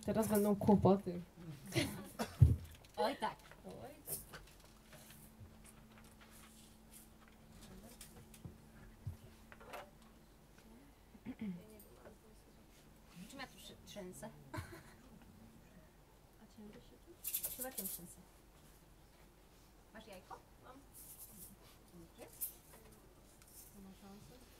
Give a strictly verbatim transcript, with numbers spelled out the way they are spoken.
Teraz będą kłopoty. Oj tak. Oj tak. Czym ja tu szy- trzęsę? A czym by się tu? Chyba tym trzęsę. Masz jajko? Mam. Dziękuję. To ma szansę.